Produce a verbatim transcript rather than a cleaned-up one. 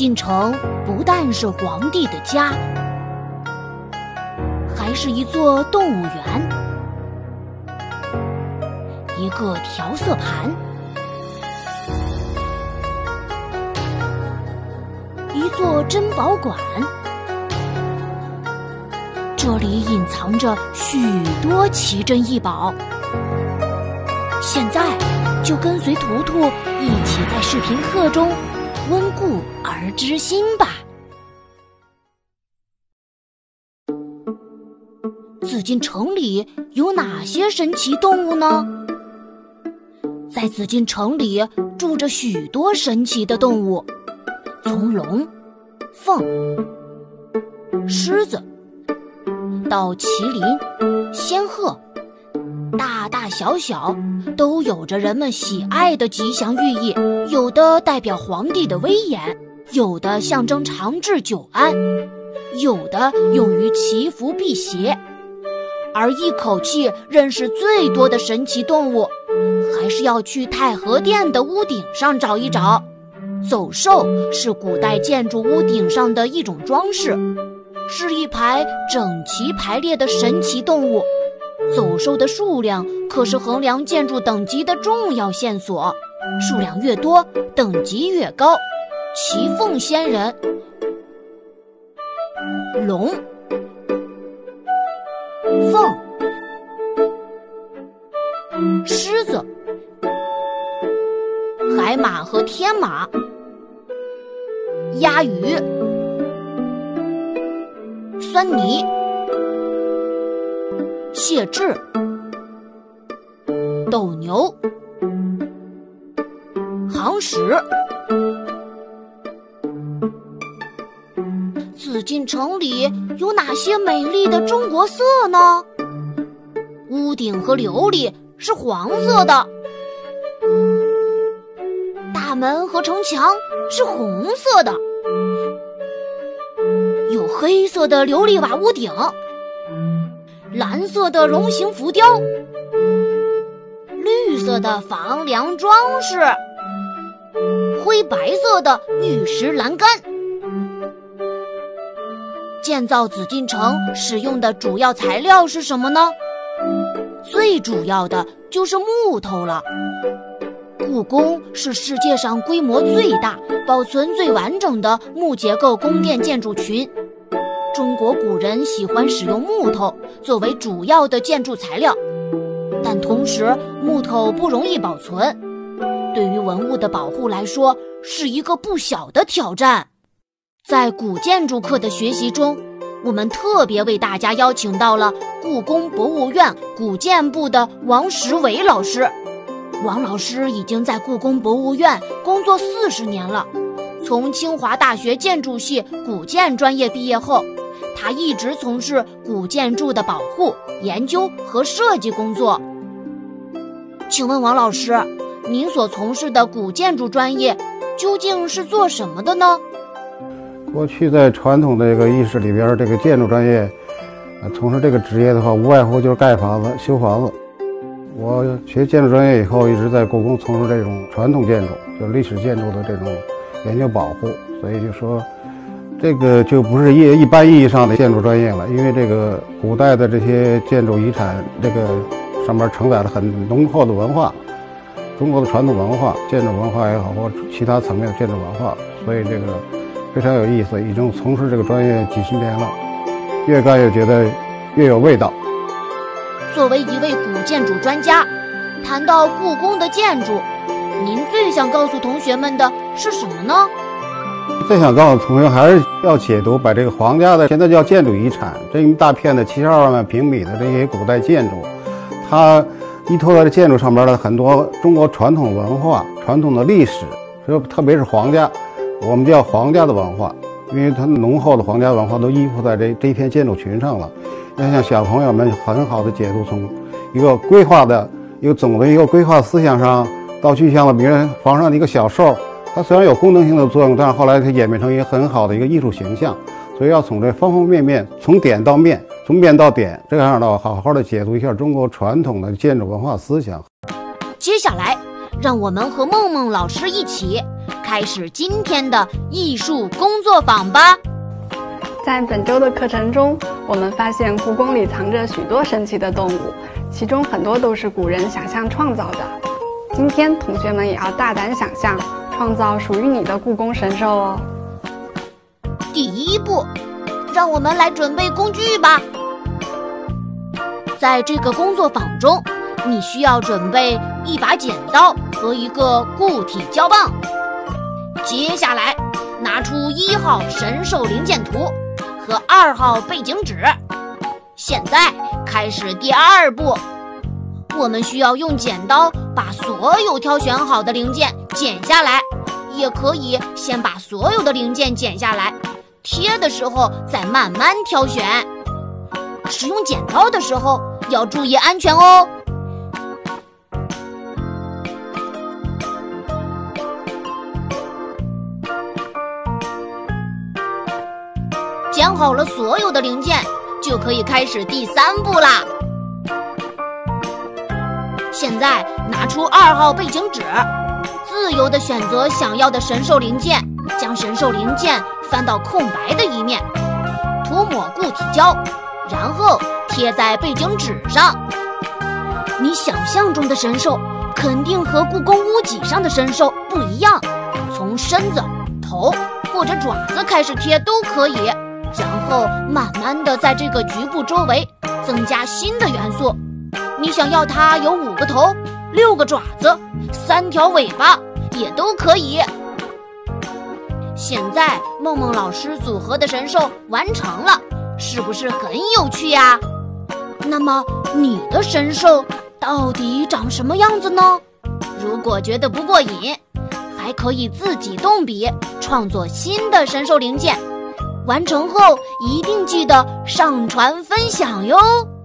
禁城不但是皇帝的家，还是一座动物园，一个调色盘，一座珍宝馆。这里隐藏着许多奇珍异宝。现在就跟随图图一起在视频课中温故而知新吧。紫禁城里有哪些神奇动物呢？在紫禁城里住着许多神奇的动物，从龙、凤、狮子到麒麟、仙鹤，大大小小都有着人们喜爱的吉祥寓意，有的代表皇帝的威严，有的象征长治久安，有的用于祈福辟邪。而一口气认识最多的神奇动物，还是要去太和殿的屋顶上找一找。走兽是古代建筑屋顶上的一种装饰，是一排整齐排列的神奇动物。走兽的数量可是衡量建筑等级的重要线索，数量越多，等级越高。骑凤仙人、龙、凤、狮子、海马和天马、鸭鱼、狻猊、谢豸、斗牛、行石。紫禁城里有哪些美丽的中国色呢？屋顶和琉璃是黄色的，大门和城墙是红色的，有黑色的琉璃瓦屋顶，蓝色的龙形浮雕，绿色的房梁装饰，灰白色的玉石栏杆。建造紫禁城使用的主要材料是什么呢？最主要的就是木头了。故宫是世界上规模最大、保存最完整的木结构宫殿建筑群。中国古人喜欢使用木头作为主要的建筑材料，但同时木头不容易保存，对于文物的保护来说是一个不小的挑战。在古建筑课的学习中，我们特别为大家邀请到了故宫博物院古建部的王石伟老师。王老师已经在故宫博物院工作四十年了，从清华大学建筑系古建专业毕业后，他一直从事古建筑的保护、研究和设计工作。请问王老师，您所从事的古建筑专业究竟是做什么的呢？ 过去在传统这个意识里边，这个建筑专业，呃，从事这个职业的话，无外乎就是盖房子、修房子。我学建筑专业以后，一直在故宫从事这种传统建筑，就历史建筑的这种研究保护，所以就说，这个就不是一一般意义上的建筑专业了，因为这个古代的这些建筑遗产，这个上面承载了很浓厚的文化，中国的传统文化、建筑文化也好，或其他层面的建筑文化，所以这个非常有意思，已经从事这个专业几十年了，越干越觉得越有味道。 作为一位古建筑专家，谈到故宫的建筑，您最想告诉同学们的是什么呢？ 最想告诉同学还是要解读，把这个皇家的现在叫建筑遗产这一大片的七十二万平米的这些古代建筑，它依托在建筑上面的很多中国传统文化、传统的历史，特别是皇家，我们叫皇家的文化，因为它浓厚的皇家文化都依附在这这一片建筑群上了。要向小朋友们很好的解读，从一个规划的一个总的一个规划思想上，到具象的比如房上的一个小兽，它虽然有功能性的作用，但是后来它演变成一个很好的一个艺术形象。所以要从这方方面面，从点到面，从面到点，这样的好好的解读一下中国传统的建筑文化思想。 接下来让我们和梦梦老师一起开始今天的艺术工作坊吧。 在本周的课程中，我们发现故宫里藏着许多神奇的动物，其中很多都是古人想象创造的。今天同学们也要大胆想象，创造属于你的故宫神兽哦。 第一步，让我们来准备工具吧。在这个工作坊中，你需要准备一把剪刀和一个固体胶棒。接下来，拿出一号神兽零件图和二号背景纸。现在开始第二步，我们需要用剪刀把所有挑选好的零件剪下来，也可以先把所有的零件剪下来，贴的时候再慢慢挑选。使用剪刀的时候要注意安全哦。剪好了所有的零件，就可以开始第三步啦。现在拿出二号背景纸，自由地选择想要的神兽零件，将神兽零件翻到空白的一面，涂抹固体胶，然后贴在背景纸上。你想象中的神兽肯定和故宫屋脊上的神兽不一样，从身子、头或者爪子开始贴都可以，然后慢慢地在这个局部周围增加新的元素。你想要它有五个头、六个爪子、三条尾巴也都可以。现在梦梦老师组合的神兽完成了，是不是很有趣呀？那么你的神兽到底长什么样子呢？如果觉得不过瘾，还可以自己动笔创作新的神兽零件，完成后一定记得上传分享哟。